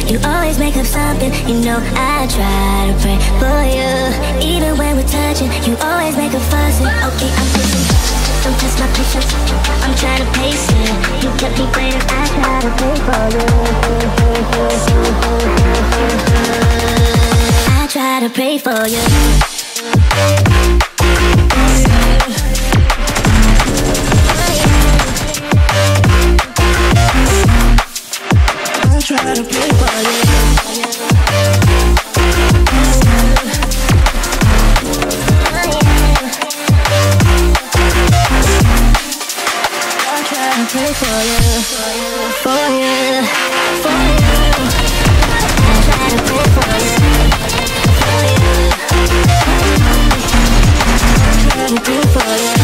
You always make up something, you know I try to pray for you. Even when we're touching, you always make a fuss. Okay, I'm pushing, don't test my patience. I'm trying to pace it. You kept me waiting, I try to pray for you. I try to pray for you. Try to play for you. I try to play for you, for you, for you. I try to play for you, for you. I try to play for you.